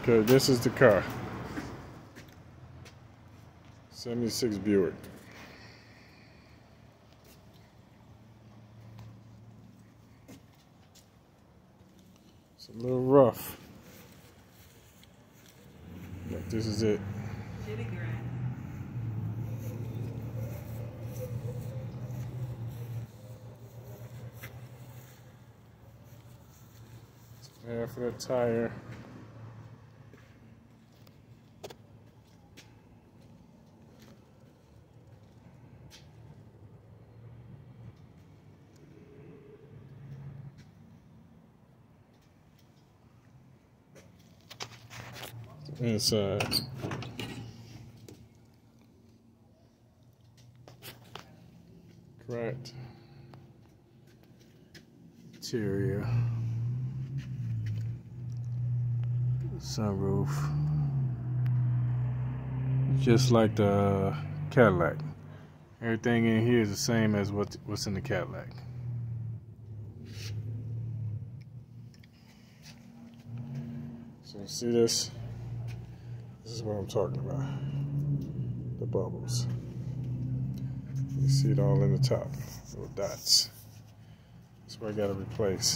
Okay, this is the car. 76 Buick. It's a little rough. But this is it. Half of the tire. Inside. Cracked interior. Sunroof. Just like the Cadillac. Everything in here is the same as what's in the Cadillac. So see this? This is what I'm talking about. The bubbles. You see it all in the top. Little dots. That's what I gotta replace.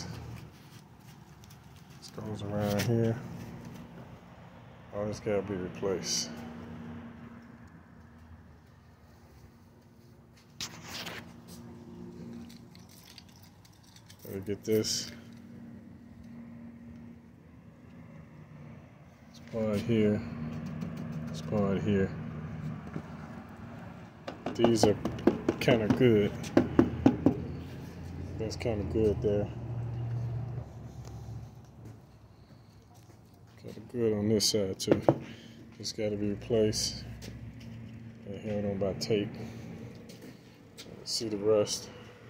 This goes around here. All this gotta be replaced. Gotta get this. This part here. This part here. These are kind of good. That's kind of good there. Kind of good on this side too. It's got to be replaced. I held on by tape. See the rust.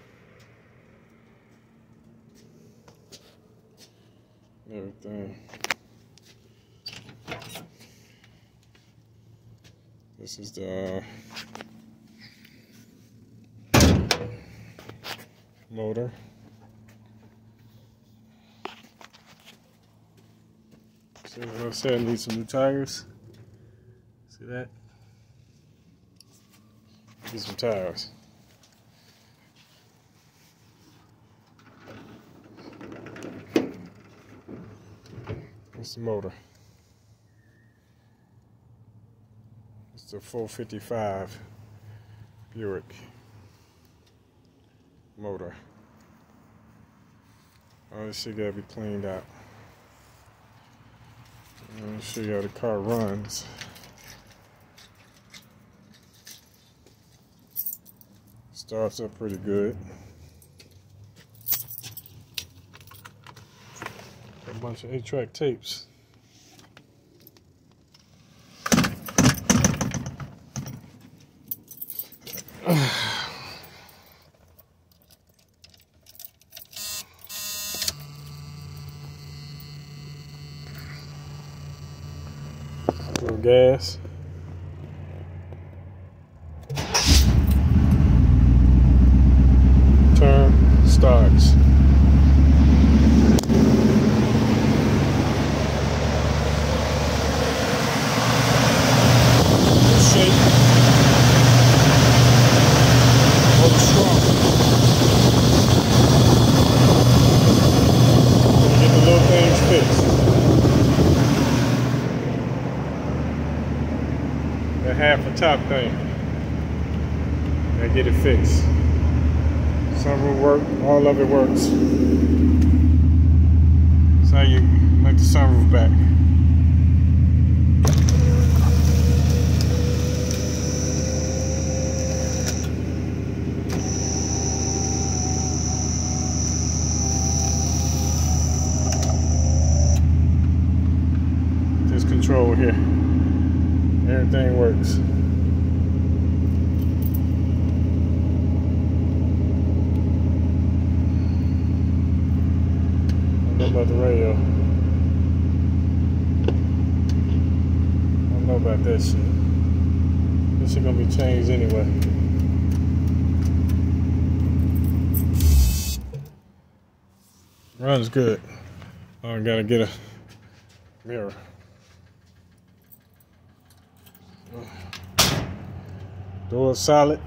Everything. This is the motor. See what I said, I need some new tires. See that? Need some tires. It's the motor. It's the 455 Buick motor. All this shit gotta be cleaned out. Let me show you how the car runs. Starts up pretty good. A bunch of 8-track tapes. Little gas. Turn, starts. Shake. Hold it strong. Get the little things fixed. The half the top thing. I get it fixed. Some will work, all of it works. That's how you make the sunroof back. This control here. Everything works. I don't know about the radio. I don't know about that shit. This shit gonna be changed anyway. Runs good. I gotta get a mirror. Door's solid.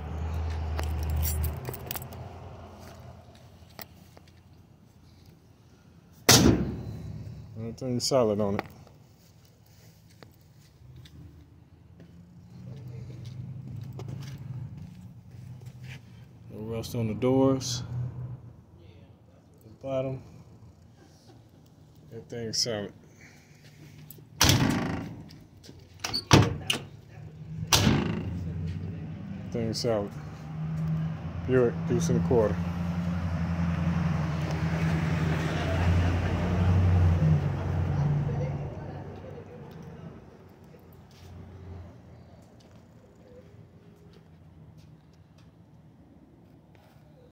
Everything's solid on it. No rust on the doors. The bottom. Everything's solid. Everything's solid. Buick, deuce and a quarter.